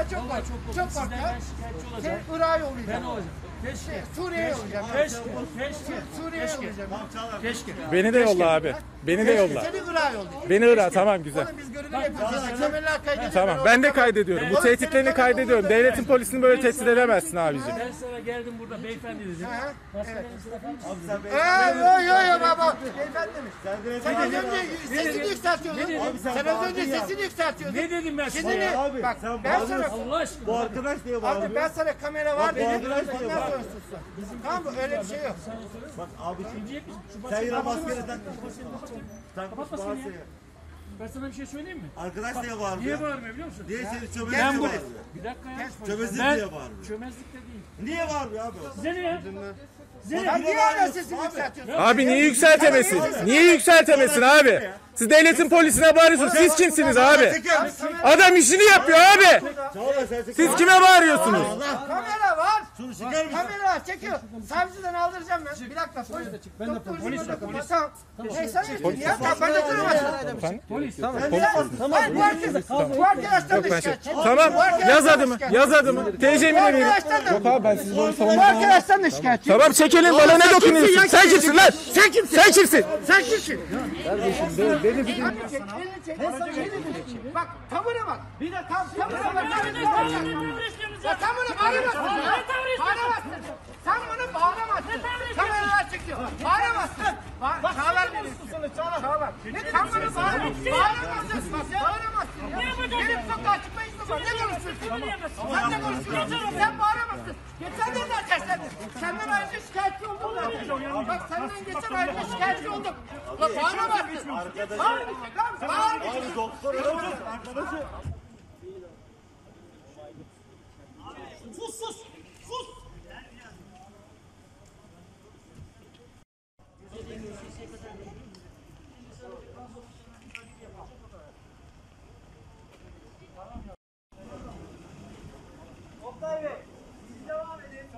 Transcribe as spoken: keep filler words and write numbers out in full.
çok var. Çok, Çok Sizden farklı. ben şikayetçi olacağım. Sen Irak'a yollayacaksın. Ben olacağım. Keşke. Suriye'ye yollayacaksın. Keşke. Keşke. Suriye'ye Keşke. yollayacaksın. Keşke. Beni de yolla abi. Beni de yolla. Seni Irak'a yollayacağız. Beni Irak, tamam, güzel. Oğlum biz görünür yapıyoruz. Kemerler kaydediyor. Tamam, ben de kaydediyorum. Bu tehditlerini kaydediyorum. Devletin polisini böyle tehdit edemezsin abicim. Ben sana geldim burada beyefendi dedim. Eee yo yo yo baba. Beyefendi mi? Sen az önce sesini yükseltiyordun. Sen az önce sesini yükseltiyordun. Ne dedim ben Şimdi sana? ne? Abi, Bak sen ben bağırıyorsun. sana Allah aşkına. Bu arkadaş diye bağırıyor. Abi ben sana kamera var Bak, dedim. bu arkadaş diye Ondan sonra bağırıyor. sussun. Tamam mı? Öyle bir şey yok. Bak abi Diyecek misin? Şu sen yine basını- maskeni tak. Takmış Kapatmasın bağırsa ya. ya. Ben sana bir şey söyleyeyim mi? Arkadaş diye Niye bağırıyor. bağırmıyor biliyor musun? Diye seni Ben çömezlik diye burada. bağırıyor. Bir dakika ya. Çömezlik Ben diye bağırıyor. çömezlikte değil. Niye bağırıyor abi? Size ne ya? Size Ya ne? niye hala sesini yükseltiyorsun? Abi niye yükseltemesin? Niye yükseltemesin abi? Siz devletin polisine bağırıyorsunuz. Siz kimsiniz abi? Çeker misin? Adam işini yapıyor abi. Çağla sen çeker. Siz kime bağırıyorsunuz? Kamera var. Şunu çeker misin? Kamera var çekiyor. Savcıdan aldıracağım ben. Bir dakika polis. Ben de polis. Polis. Tamam. Neyse ne ya? Tamam ben de duramazsın. Polis. Hayır bu arkadaş. Bu arkadaştan da Ben şey, şikayetçi. tamam, yaz adımı, yaz adımı. T C'mi Bu de verin. arkadaştan da. Yok abi, ben sizi böyle Bu savunmam. arkadaştan da şikayetçi. Tamam, çekelim, bana ne dokunuyorsun? Sen kimsin lan? Sen kimsin? Sen kimsin? Sen kimsin? Beni bir Bak tavıra bak. Bir de tam tavıra bak. Ya tam bunu bağıramazsın. Bağıramazsın. Sen bunu bağıramazsın. Kameralar çekiyor. Bağıramazsın. Bak Çağlar beni. Çağlar. Ne tam bunu bağıramazsın. Bağıramazsın. Bak bağıramazsın. Benim sokağa çıkma izni var. Ne konuşuyorsun? Sen ne konuşuyorsun? Sen bağıramazsın. Geçen de zaten senden ayrıca şikayetçi oldum zaten. Bak senden geçen ayrıca şikayetçi oldum. Bak bağıramazsın. Arkadaşım. Bağıramazsın. Bağıramazsın. Abi doktor öyle arkadaşı. Sus sus. Sus. Oktay Bey, siz devam edin.